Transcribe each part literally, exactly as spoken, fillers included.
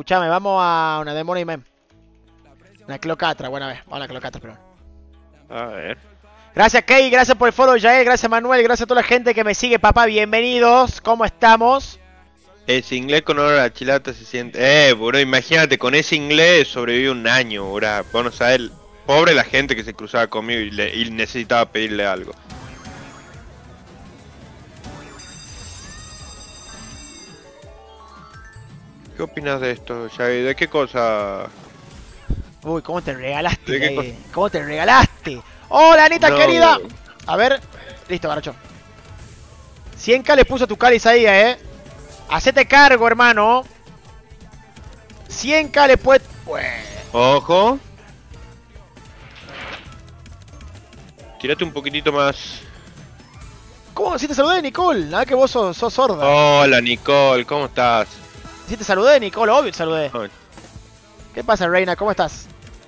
escuchame, vamos a una de Money Man. Una Cleocatra, buena vez. Vamos a la Cleocatra, perdón. A ver. Gracias, Key, gracias por el follow, Jael, gracias, Manuel, gracias a toda la gente que me sigue, papá, bienvenidos. ¿Cómo estamos? Ese inglés con olor a chilata se siente... Eh, bro, imagínate, con ese inglés sobreviví un año, bro. Vos no sabés, pobre la gente que se cruzaba conmigo y, le, y necesitaba pedirle algo. ¿Qué opinas de esto, Jael? ¿De qué cosa...? Uy, ¿cómo te regalaste, ¿De qué Jael? ¿Cómo te regalaste? ¡Hola, Anita, No, querida! bro. A ver, listo, Garacho. cien k le puso tu cáliz ahí, eh. Hacete cargo, hermano. cien k le puede... Pues... Ojo. Tírate un poquitito más. ¿Cómo? Si te saludé, Nicole. Nada que vos sos, sos sorda. Hola, Nicole, ¿cómo estás? Si te saludé, Nicole, obvio te saludé. Oh, ¿Qué pasa, Reina? ¿Cómo estás?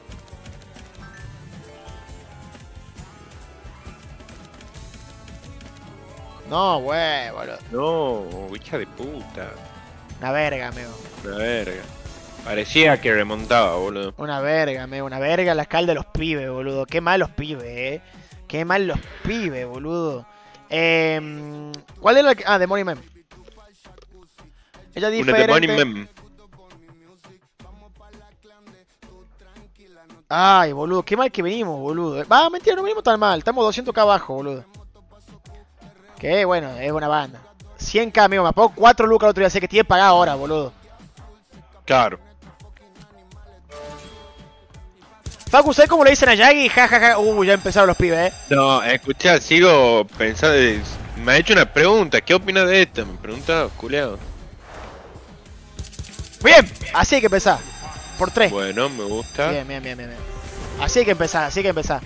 No, güey, boludo. no, hija de puta. Una verga, amigo. Una verga. Parecía que remontaba, boludo. Una verga, amigo. Una verga la cal de los pibes, boludo. Qué mal los pibes, eh. Qué mal los pibes, boludo. Eh, ¿Cuál era la que...? Ah, The Money Man. Ella Una diferente. de Money Mem. Ay, boludo. Qué mal que venimos, boludo. Va, mentira, no venimos tan mal. Estamos doscientos k abajo, boludo. Que bueno, es una banda. cien k, amigo. Me pago cuatro lucas el otro día. Sé que tiene pagado ahora, boludo. Claro. Facu, ¿sabes cómo le dicen a Yagi? Ja, ja, ja. Uh, ya empezaron los pibes, eh. No, escucha, sigo pensando. Me ha hecho una pregunta. ¿Qué opinas de esto? Me pregunta, culeado. Bien, así hay que empezar. Por tres. Bueno, me gusta. Bien, bien, bien, bien, bien. Así hay que empezar, así hay que empezar.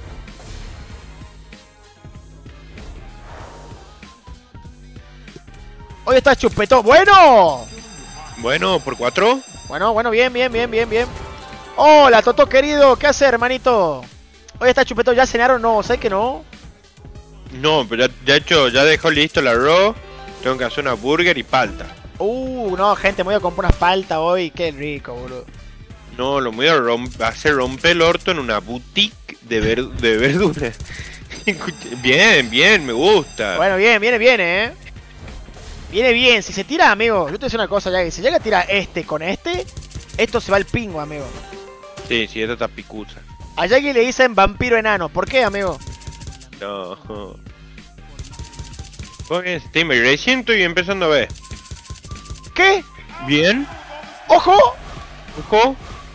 Hoy está chupetón. ¡Bueno! Bueno, por cuatro. Bueno, bueno, bien, bien, bien, bien, bien. Hola, Toto querido. ¿Qué hace, hermanito? Hoy está chupetón. ¿Ya cenaron? No, ¿sabes que no? No, pero ya, ya he hecho, ya dejó listo la raw. Tengo que hacer una burger y palta. Uh, no, gente, me voy a comprar una palta hoy. Qué rico, boludo. No, lo voy a romp- hacer romper el orto en una boutique de, ver de verduras. Bien, bien, me gusta. Bueno, bien, viene bien, eh. Viene bien. Si se tira, amigo, yo te voy a decir una cosa, ya que si llega a tirar este con este, esto se va al pingo, amigo. Sí, sí, esta está picusa. A Yagi le dicen vampiro enano. ¿Por qué, amigo? No. Porque Steamer, recién estoy empezando a ver. ¿Qué? Bien. ¡Ojo! Ojo.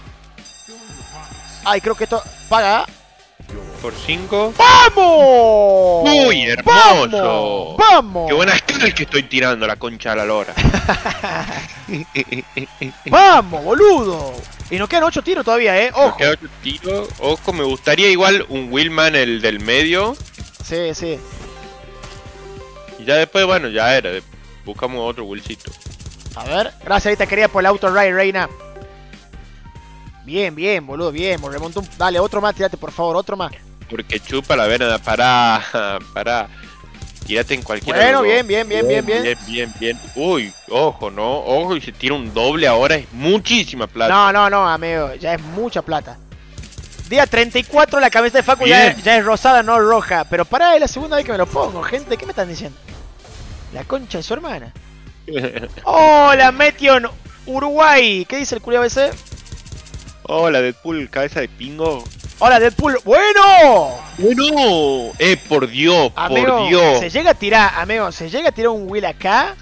Ay, creo que esto paga. Por cinco. ¡Vamos! ¡Uy, hermoso! ¡Vamos! ¡Vamos! ¡Qué buenas caras que estoy tirando la concha de la lora! ¡Vamos, boludo! Y nos quedan ocho tiros todavía, eh. Me ¡Ojo! queda otro tiro. Ojo, me gustaría igual un Willman, el del medio. Sí, sí. Y ya después, bueno, ya era. Buscamos otro Willcito. A ver. Gracias, ahorita quería por el auto ride, Reina. Bien, bien, boludo, bien. Me remontó un... Dale, otro más, tirate, por favor, otro más. Porque chupa la vena, pará, pará. Tírate en cualquier Bueno, bien, bien, bien, bien, bien. Bien, bien, bien. Uy, ojo, no, ojo, y se tira un doble ahora, es muchísima plata. No, no, no, amigo, ya es mucha plata. Día treinta y cuatro, la cabeza de Facu ya, Bien. ya es rosada, no roja. Pero pará, es la segunda vez que me lo pongo, gente. ¿Qué me están diciendo? La concha de su hermana. Hola, Metion Uruguay. ¿Qué dice el culiao ese? Hola, Deadpool, cabeza de pingo. Hola, Deadpool. ¡Bueno! Bueno, eh, por Dios, Amigo, por Dios. se llega a tirar, amigo, se llega a tirar un Will acá.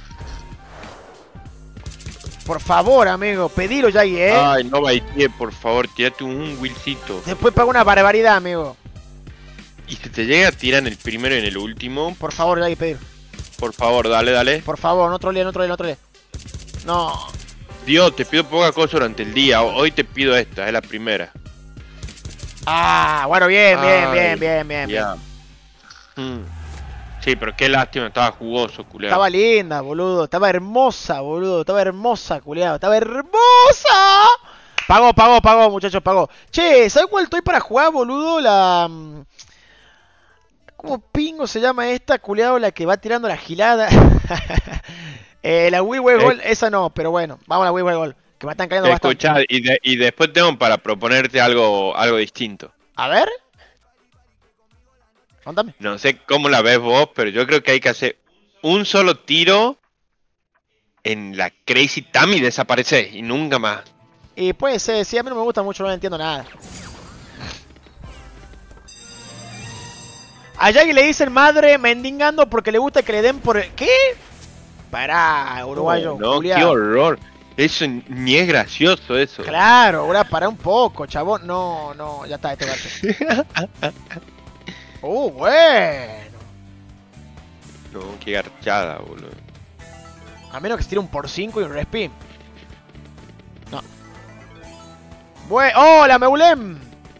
Por favor, amigo, pedilo ya ahí, eh. Ay, no baité, por favor, tírate un Willcito. Después paga una barbaridad, amigo. Y si te llega a tirar en el primero y en el último, Por favor, ya ahí, pedir. por favor, dale, dale. Por favor, no trolee, no trolee, no trolee. No. Dios, te pido poca cosa durante el día. Hoy te pido esta, es la primera. Ah, bueno, bien, bien, Ay, bien, bien, bien, bien. Ya. Mm. Sí, pero qué lástima, estaba jugoso, culiao. Estaba linda, boludo. Estaba hermosa, boludo. Estaba hermosa, culiado. Estaba hermosa. Pagó, pagó, pagó, muchachos, pagó. Che, ¿sabes cuál estoy para jugar, boludo? La... ¿Cómo pingo se llama esta, culiado? La que va tirando la gilada. eh, la Wii Web Gold, esa no, pero bueno. Vamos a la Wii Web Gold. Que me están cayendo bastante. Escuchá, y, de- y después tengo para proponerte algo, algo distinto. A ver. Contame. No sé cómo la ves vos, pero yo creo que hay que hacer un solo tiro en la Crazy Tam y desaparecer, y nunca más. Y puede ser, sí, a mí no me gusta mucho, no entiendo nada. A Yagi le dicen madre mendigando porque le gusta que le den por... ¿Qué? Pará, uruguayo. No, culiao. qué horror. Eso ni es gracioso eso. Claro, ahora para un poco, chabón. No, no, ya está, este gato. Uh, bueno. No, qué garchada, boludo. A menos que se tire un por cinco y un respin. No. Bue ¡Hola, Meulem!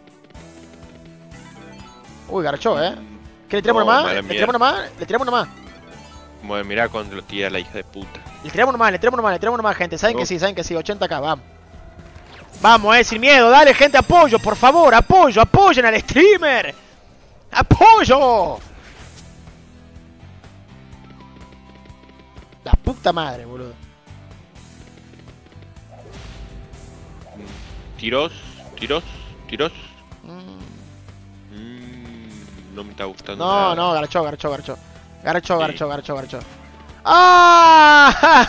Uy, garchó, ¿eh? ¿Qué le tiramos No, nomás? mala ¿Le tiramos nomás? ¿Le tiramos nomás? Bueno, mirá cuando lo tira la hija de puta. Le tiramos nomás, le tiramos nomás, le tiramos nomás, gente. Saben No. que sí, saben que sí, ochenta k, vamos. Vamos, eh, sin miedo, dale, gente, apoyo, por favor, apoyo, apoyen al streamer. ¡Apoyo! La puta madre, boludo. Tiros, tiros, tiros. Mm. Mm, no me está gustando No, nada. no, garchó, garchó, garchó. Garchó, Sí. garchó, garchó, garchó. ¡Ah! ¡Ja,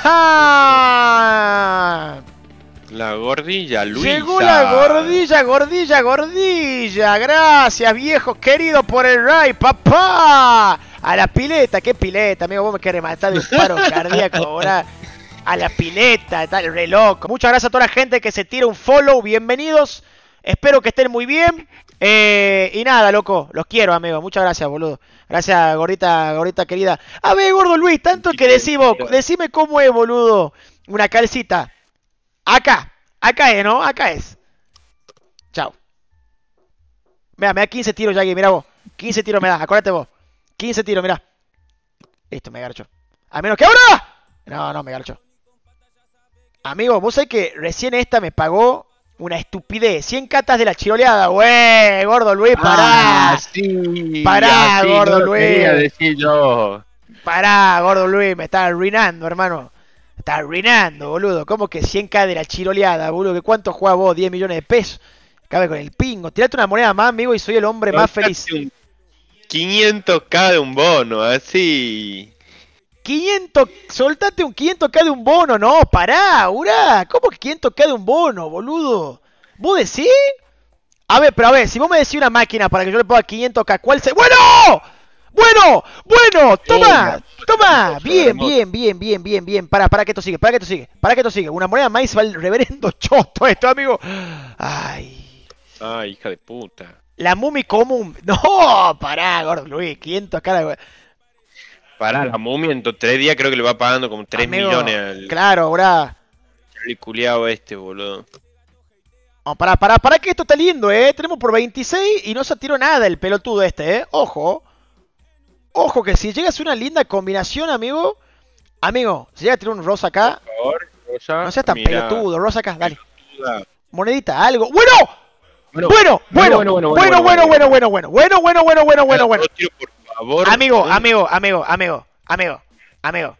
ja! La gordilla, Luisa. Llegó la gordilla, gordilla, gordilla. Gracias, viejo querido, por el raid, papá. A la pileta, ¿qué pileta, amigo? Vos me querés matar de un paro cardíaco, ahora. A la pileta, tal, re loco. Muchas gracias a toda la gente que se tira un follow. Bienvenidos. Espero que estén muy bien. Eh, y nada, loco. Los quiero, amigo. Muchas gracias, boludo. Gracias, gordita, gordita querida. A ver, gordo Luis, tanto que decimos. Decime cómo es, boludo. Una calcita. Acá. Acá es, ¿no? Acá es. Chao. Mira, me da quince tiros ya aquí. Mira vos. quince tiros me da. Acuérdate vos. quince tiros, mira. Listo, me garcho. A menos que ahora. No, no, me garcho. Amigo, vos sabés que recién esta me pagó una estupidez. cien catas de la chiroleada, güey. Gordo Luis, pará. Ah, sí, Pará, así gordo no lo Luis. quería decir yo. Pará, gordo Luis. Me está arruinando, hermano. Me está arruinando, boludo. ¿Cómo que cien k de la chiroleada, boludo? ¿Que ¿Cuánto juega vos? diez millones de pesos. Cabe con el pingo. Tirate una moneda más, amigo, y soy el hombre más feliz. Un quinientos k de un bono, así. quinientos, soltate un quinientos k de un bono, no, pará, urá, ¿cómo que quinientos k de un bono, boludo? ¿Vos decís? A ver, pero a ver, si vos me decís una máquina para que yo le ponga quinientos k, ¿cuál se...? ¡Bueno! ¡Bueno! ¡Bueno! ¡Toma! ¡Toma! Bien, bien, bien, bien, bien, bien. Pará, pará que esto sigue, pará que esto sigue, pará que esto sigue. Una moneda más y se va el reverendo choto esto, amigo. Ay... Ay, hija de puta. La mumi común... No, pará, gordo Luis, quinientos k de... Pará, la momia en tres días creo que le va pagando como tres Amigo, millones al claro, brá. Charlie culiao este, boludo. No, pará, pará, pará que esto está lindo, eh. Tenemos por veintiséis y no se tiró nada el pelotudo este, eh. Ojo. Ojo que si llega a ser una linda combinación, amigo. Amigo, si llega a tirar un rosa acá. Por favor, Rosa, No seas tan mira, pelotudo, rosa acá, dale. pelotuda. Monedita, algo. ¡Bueno! Bueno, Bueno, bueno, bueno, bueno, bueno, bueno, bueno, bueno, bueno, bueno, bueno, bueno, bueno, bueno, bueno. Dos tiros, por favor. Amigo, ¿no? amigo, amigo, amigo, amigo, amigo.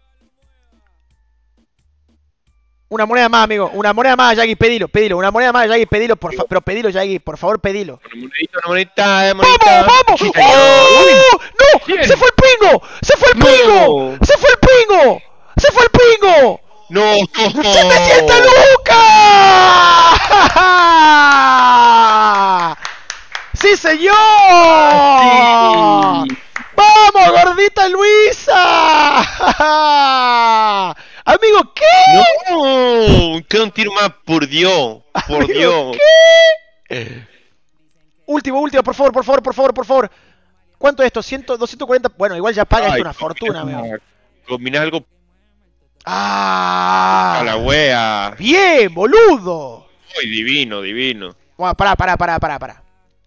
Una moneda más, amigo. Una moneda más, Yagi, pedilo, pedilo. Una moneda más, Yagi, pedilo, por favor. Pero pedilo, Yagi, por favor, pedilo. Una monedita, una monedita, eh, monedita. ¡Vamos, vamos! Sí, ¡Oh! señor. ¡No! ¿Quién? ¡Se fue el pingo! ¡Se fue el No. pingo! ¡Se fue el pingo! ¡Se fue el pingo! No. ¡setecientos lucas! ¡Sí, señor! Sí. ¡Vamos, gordita Luisa! Amigo, ¿qué? No, queda un tiro más, por Dios, por Amigo, Dios. ¿qué? Último, último, por favor, por favor, por favor, por favor. ¿Cuánto es esto? cien, doscientos cuarenta. Bueno, igual ya paga esto Ay, una fortuna, combina- amigo. Combina algo ¡Ah! a la wea. ¡Bien, boludo! Muy divino, divino. Bueno, pará, pará, pará, pará, pará.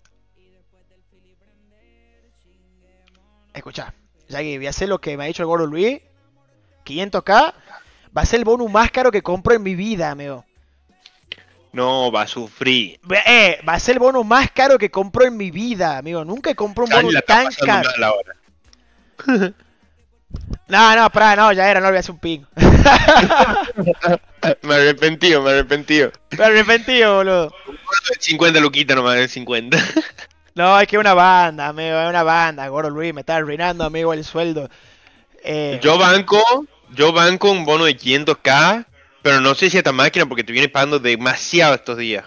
Escuchá, Yagi, voy a hacer lo que me ha dicho el gordo Luis. quinientos k. Va a ser el bonus más caro que compro en mi vida, amigo. No, va a sufrir. Eh, va a ser el bonus más caro que compro en mi vida, amigo. Nunca compré un Charlie bonus la está tan pasando caro. mal ahora. No, no, pará, no, ya era, no le voy a hacer un ping. Me arrepentí, me arrepentí. Me arrepentí, boludo. cincuenta luquitas nomás, de cincuenta. No, es que es una banda, amigo, es una banda, gordo Luis, me está arruinando, amigo, el sueldo. Eh... Yo banco, yo banco un bono de quinientos k, pero no sé si esta máquina porque te viene pagando demasiado estos días.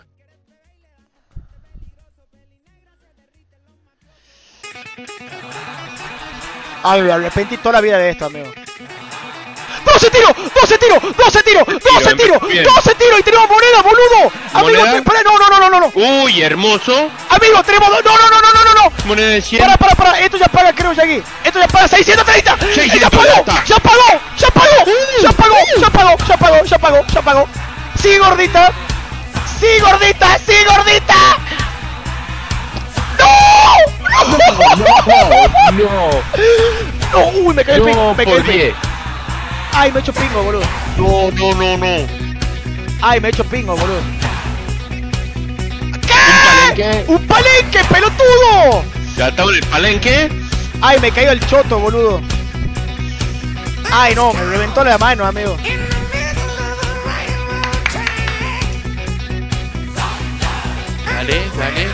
Ay, me arrepentí toda la vida de esto, amigo. ¡doce tiros! ¡doce tiros! ¡doce tiros! ¡doce tiros! ¡doce tiros! ¡Y tenemos moneda, boludo! Amigo, ¿Moneda? espera, no, no, no, no, no, no. Uy, hermoso. Amigo, tenemos dos. No, no, no, no, no, no, no. Moneda de cien. Para, para, para. Esto ya paga, creo, Yagi. Esto ya paga seiscientos treinta. seiscientos ¡Ya pagó! treinta. ¡Ya pagó! ¡Ya pagó! ¡Ya pagó! ¡Ya pagó! ¡Ya pagó! ¡Ya pagó! ¡Ya pagó! ¡Sí, gordita! ¡Sí, gordita! ¡Sí, gordita! ¡No! No, no. ¡No! ¡Uy, me caí el No, pingo! Me caí el por pingo. diez. ¡Ay, me he hecho pingo, boludo! No, no, no, no. ¡Ay, me he hecho pingo, boludo! ¿Un ¿Qué? palenque? ¡Un palenque, pelotudo! Ya estamos en el palenque. ¡Ay, me cayó el choto, boludo! ¡Ay, no! Me reventó la mano, amigo. Dale, dale.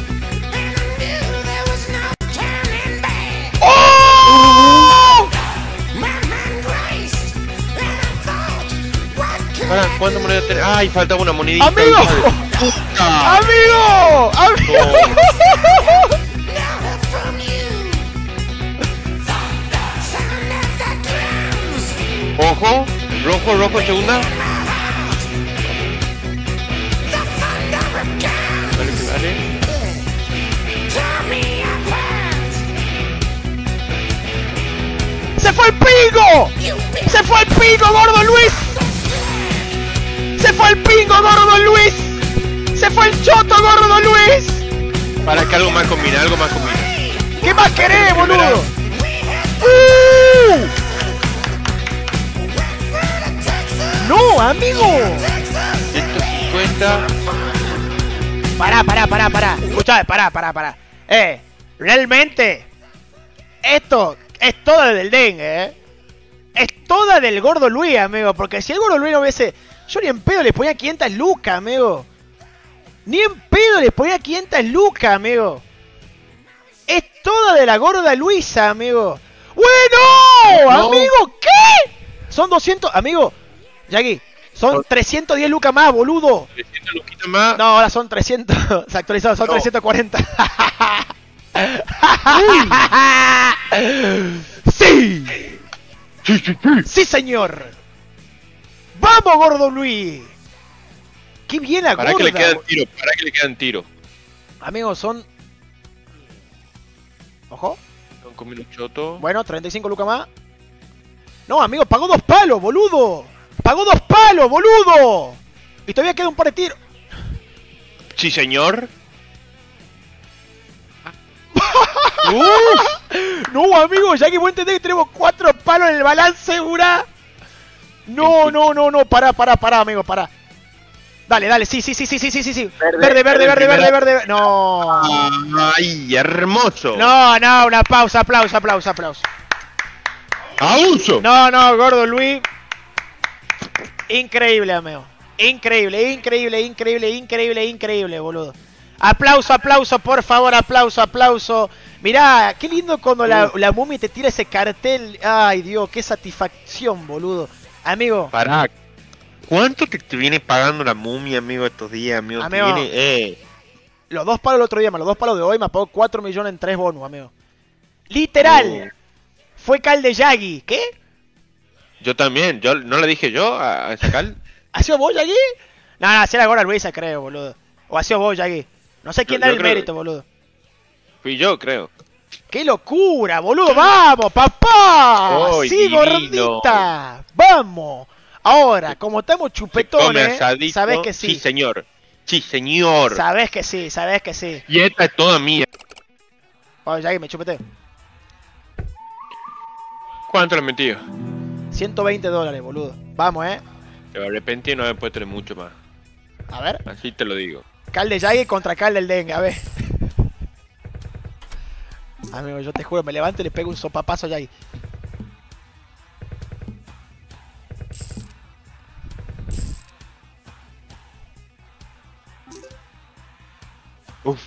¡Oh! Para, ¿cuántas monedas tenés? Ay, faltaba una monedita. ¡Amigo! hija de puta. ¡Amigo! ¡Amigo! Ojo, rojo, rojo, segunda. Dale, dale. ¡Se fue el pingo! ¡Se fue el pingo, gordo Luis! ¡Se fue el pingo, gordo Luis! ¡Se fue el choto, gordo Luis! Para que algo más combine, algo más combine. ¿Qué más querés, boludo? ¡Uh! ¡No, amigo! ciento cincuenta. Pará, pará, pará, pará. Escuchame, pará, pará, pará. Eh, realmente, esto es toda del dengue, eh. Es toda del gordo Luis, amigo. Porque si el gordo Luis no hubiese... Yo ni en pedo le ponía quinientas lucas, amigo. Ni en pedo le ponía quinientas lucas, amigo. Es toda de la gorda Luisa, amigo. ¡Bueno! No. Amigo, ¿qué? Son doscientos... Amigo, Yagi, son trescientos diez lucas más, boludo. trescientos luquitas más. No, ahora son trescientos. Se actualizaron, son No. trescientos cuarenta. ¡Sí! Sí, sí, sí. ¡Sí, señor! ¡Vamos, gordo Luis! ¡Qué bien la Para gorda! que le quedan tiro, para que le quedan tiro. Amigos, son... Ojo. Son con un choto. Bueno, treinta y cinco lucas más. No, amigo, pagó dos palos, boludo. Pagó dos palos, boludo. Y todavía queda un par de tiros. Sí, señor. No, amigo, ya que vos entendés que tenemos cuatro palos en el balance, segura. No, no, no, no, pará, pará, pará, amigo, pará. Dale, dale, sí, sí, sí, sí, sí, sí, sí, sí. Verde, verde, verde, verde, verde, verde. No. Ay, hermoso. No, no, una pausa, aplauso, aplauso, aplauso. Abuso. No, no, gordo Luis. Increíble, amigo. Increíble, increíble, increíble, increíble, increíble, boludo. Aplauso, aplauso, por favor, aplauso, aplauso. Mirá, qué lindo cuando la, la momia te tira ese cartel. Ay, Dios, qué satisfacción, boludo. Amigo. Pará. ¿Cuánto te, te viene pagando la momia, amigo, estos días, amigo? Amigo. Te viene, eh. Los dos palos el otro día, más los dos palos de hoy, me pagó cuatro millones en tres bonus, amigo. Literal. Oh. Fue Cal de Yagi. ¿Qué? Yo también, yo no le dije yo a, a sacar. ¿Ha sido vos, Yagi? No, no, si era Gora Luisa, creo, boludo. O ha sido vos, Yagi. No sé quién Yo- da yo el creo- mérito, boludo. Fui yo, creo. ¡Qué locura, boludo! ¡Vamos, papá! ¡Ay, ¡Sí, divino! gordita! ¡Vamos! Ahora, como estamos Come chupetones, asadito. sabés que sí. Sí, señor. Sí, señor. Sabés que sí, sabés que sí. Y esta es toda mía. Oye, Yagi, me chupeteo. ¿Cuánto le metí? ciento veinte dólares, boludo. Vamos, eh. Te arrepentí y no me puedes tener mucho más. A ver. Así te lo digo. Cal de Yagi contra Cal del Dengue, a ver. Amigo, yo te juro, me levanto y le pego un sopapazo a Yagi. Uf.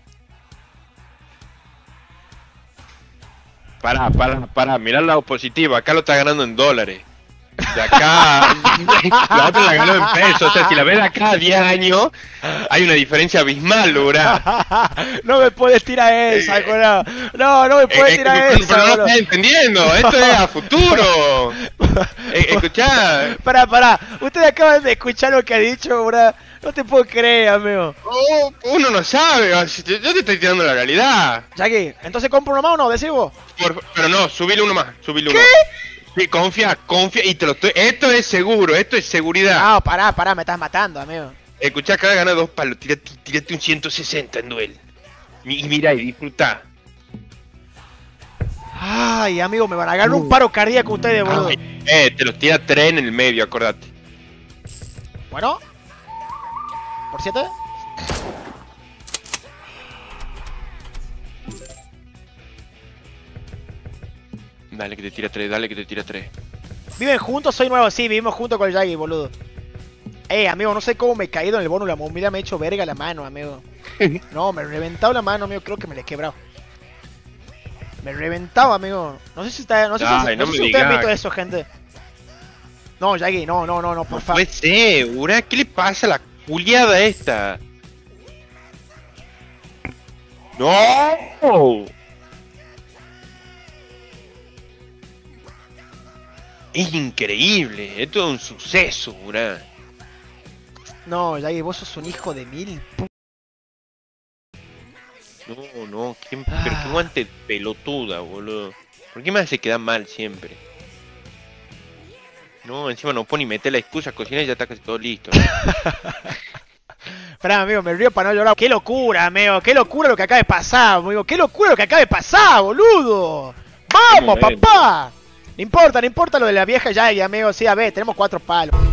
Pará, pará, pará, mirá el lado positivo, acá lo está ganando en dólares. De acá, la otra la ganó en pesos, o sea, si la ves de acá a diez años, hay una diferencia abismal, lográ. No me puedes tirar esa, colado. No, no me puedes Eh, tirar eh, esa, pero no boludo. estás entendiendo, esto es a futuro. Eh, escuchá. Pará, pará. Ustedes acaban de escuchar lo que ha dicho, bro. No te puedo creer, amigo. Oh, uno no sabe, yo te estoy tirando la realidad. Jackie, ¿entonces compro uno más o no? Decís vos. Por- pero no, subile uno más, subile uno ¿Qué? más. Sí, confía, confía, y te lo estoy... Esto es seguro, esto es seguridad. No, pará, pará, me estás matando, amigo. Escuchá, acá gana dos palos, tírate, tírate un ciento sesenta en duel. Y mirá y disfrutá. Ay, amigo, me van a agarrar un paro cardíaco ustedes, boludo. Ay, eh, te los tira tres en el medio, acordate. Bueno. ¿Por siete? Dale que te tira tres, dale que te tira tres. ¿Viven juntos? Soy nuevo, sí, vivimos juntos con el Jaggy, boludo. Eh, amigo, no sé cómo me he caído en el bono, la movilidad me ha hecho verga la mano, amigo. No, me he reventado la mano, amigo, creo que me la he quebrado. Me he reventado, amigo. No sé si está, no sé Ay, si, no no sé me si ustedes han digas. visto eso, gente. No, Jaggy, no, no, no, no, por favor. Pues sí, Ura, ¿qué le pasa a la culiada esta? ¡No! Es increíble, esto es un suceso, Ura. No, Jaggy, vos sos un hijo de mil pu... No, no, ¿quién, pero qué guante pelotuda, boludo. ¿Por qué me hace quedar mal siempre? No, encima no pone y mete la excusa, cocina y ya está casi todo listo. Esperá, amigo, me río para no llorar. ¡Qué locura, amigo! ¡Qué locura lo que acaba de pasar, amigo! ¡Qué locura lo que acaba de pasar, boludo! ¡Vamos, Bueno, papá! No importa, no importa lo de la vieja Jaggy, amigo. Sí, a ver, tenemos cuatro palos.